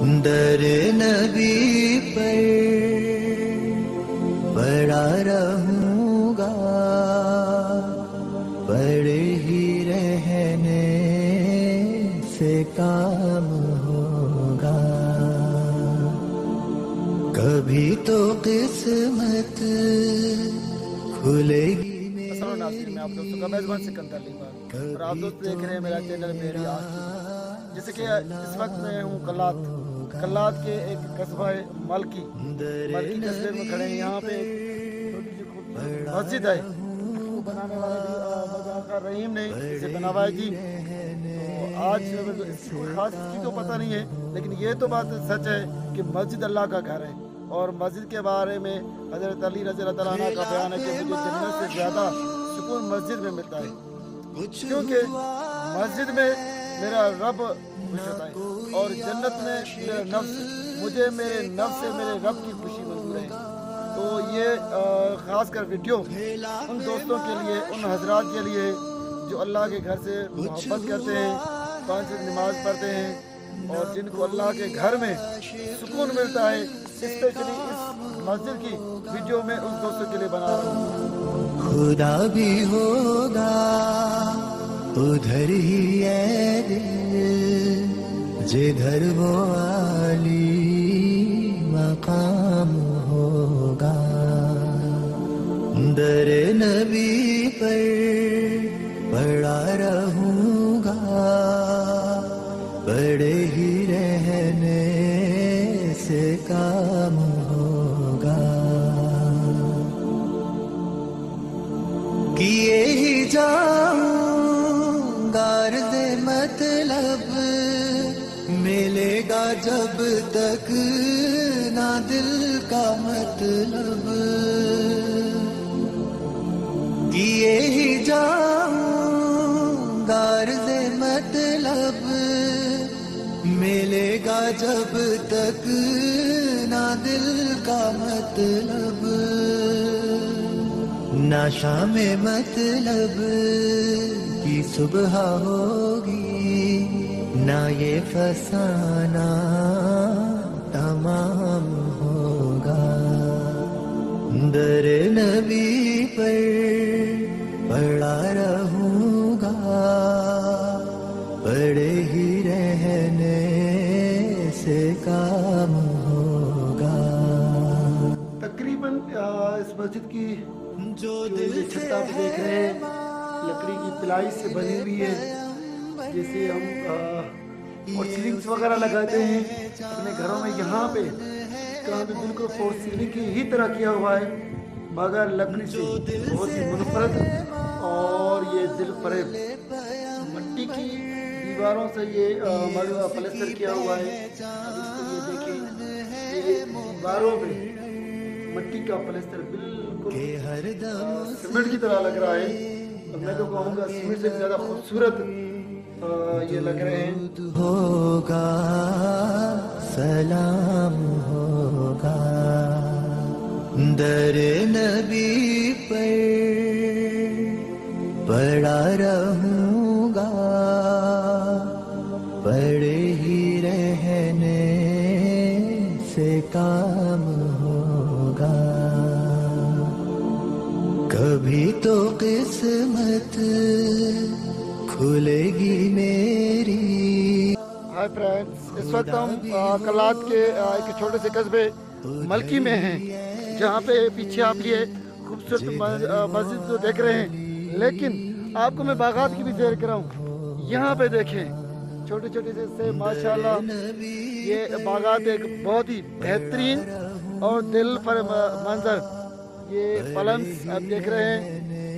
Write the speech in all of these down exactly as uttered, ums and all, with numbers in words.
در نبی پر پڑا رہوں گا، پڑے ہی رہنے سے کام ہوگا، کبھی تو قسمت کھلے گی۔ السلام ناظرین، میں آپ دوستوں کا میزبان سکندر لیبا اور آپ دوست دیکھ رہے ہیں میرا چینل میری آنکھ۔ جیسے کہ اس وقت میں ہوں کلات کلات کے ایک قصبہ ہے ملکی ملکی قصبے میں کھڑے ہیں۔ یہاں پہ ایک چھوٹی سی خوبصورت مسجد ہے، اس کو بنانے والے مظاہر رحیم نے اسے بناوا ہے جی۔ تو آج اس کی کوئی خاص چیز تو پتہ نہیں ہے، لیکن یہ تو بات سچ ہے کہ مسجد اللہ کا گھر ہے، اور مسجد کے بارے میں حضرت علی رضی اللہ تعالیٰ عنہ کا بیان ہے کہ مجھے جنت سے زیادہ سکون مسجد میں ملتا ہے، کیونکہ مسجد میں میرا رب خوش ہوتا ہے، اور جنت میں میرا نفس مجھے میرے نفس سے میرے رب کی خوشی منظور ہے۔ تو یہ خاص کر ویڈیو ان دوستوں کے لیے، ان حضرات کے لیے جو اللہ کے گھر سے محبت کرتے ہیں، پانچ وقت نماز پڑھتے ہیں، اور جن کو اللہ کے گھر میں سکون ملتا ہے، اسپیشلی اس مسجد کی ویڈیو میں ان دوستوں کے لیے بنا رہا ہوں۔ خدا بھی ہوگا ادھر ہی ہے دل، جدھر وہ عالی مقام ہوگا، در نبی پر پڑا رہوں گا، پڑے ہی رہنے سے کام ہوگا، کیے ہی جاؤں غرض مطلب، ملے گا جب تک نہ دل کا مطلب، کیے ہی جاؤں غرض مطلب، ملے گا جب تک نہ دل کا مطلب، نہ شام مطلب کی صبح ہوگی، نہ یہ فسانہ تمام ہوگا، در نبی پر پڑا رہوں گا، پڑے ہی رہنے سے کام ہوگا۔ تقریباً اس مسجد کی جو چھت آپ دیکھ رہے ہیں لکڑی کی پلائی سے بنی ہوئی ہے، جیسے ہم اور سیلنگس وغیرہ لگاتے ہیں اپنے گھروں میں، یہاں پہ کہاں پہ بالکل فور سیلنگ کی ہی طرح کیا ہوا ہے، مگر لکڑی سے بہت ہی منفرد اور یہ دل فریب مٹی کی دیواروں سے یہ پلستر کیا ہوا ہے۔ یہ دیکھیں، یہ دیواروں میں مٹی کا پلستر بالکل سیمنٹ کی طرح لگ رہا ہے، میں تو کہوں گا سیمنٹ سے زیادہ خوبصورت یہ لگ رہے ہیں۔ ہوگا سلام ہوگا، در نبی پر پڑا رہوں گا، پڑے ہی رہنے سے کام ہوگا، کبھی تو قسمت کھلے گی میری۔ ہائی فرینڈز، اس وقت ہم کلات کے ایک چھوٹے سے قصبے ملکی میں ہیں، جہاں پہ پیچھے آپ یہ خوبصورت مسجد تو دیکھ رہے ہیں، لیکن آپ کو میں باغات کی بھی سیر کراؤں۔ یہاں پہ دیکھیں چھوٹے چھوٹے سے ماشاءاللہ یہ باغات ایک بہت ہی بہترین اور دل پر منظر، یہ پلنس آپ دیکھ رہے ہیں،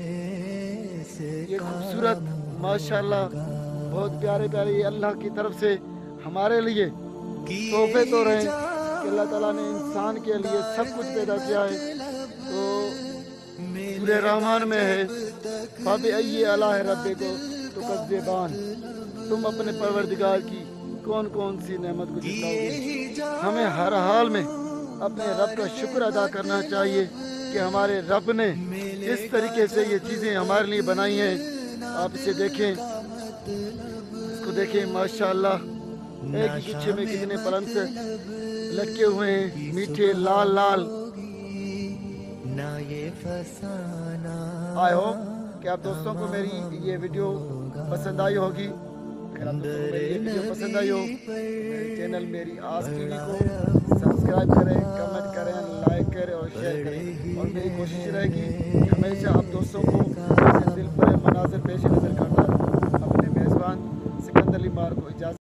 یہ خوبصورت ماشاءاللہ بہت پیارے پیارے، یہ اللہ کی طرف سے ہمارے لیے تحفے تو رہے کہ اللہ تعالیٰ نے انسان کے لیے سب کچھ پیدا کیا ہے۔ تو سورہ رحمان میں ہے فَبِأَيِّ آلَاءِ رَبِّكُمَا تُكَذِّبَانِ، تم اپنے پروردگار کی کون کون سی نعمت کو جتلاؤ گے۔ ہمیں ہر حال میں اپنے رب کا شکر ادا کرنا چاہیے کہ ہمارے رب نے اس طریقے سے یہ چیزیں ہمارے لیے بنائی ہیں۔ آپ اسے دیکھیں، اس کو دیکھیں ماشاءاللہ ایک ہی گچھے میں کتنے پلنگ سے لٹکے ہوئے ہیں، میٹھے لال لال. آئی ہوپ کہ آپ دوستوں کو میری یہ ویڈیو پسند آئی ہوگی. اگر آپ دوستوں کو میری یہ ویڈیو پسند آئی ہو تو میرے چینل میری آس ٹی وی کو سبسکرائب کریں، کمنٹ کریں، لائک کریں اور شیئر کریں. اور میری کوشش رہے گی ہمیشہ آپ دوستوں کو ایسے دل بھرے مناظر پیش نظر کرتا. اپنے میزبان سکندر علی مار کو اجازت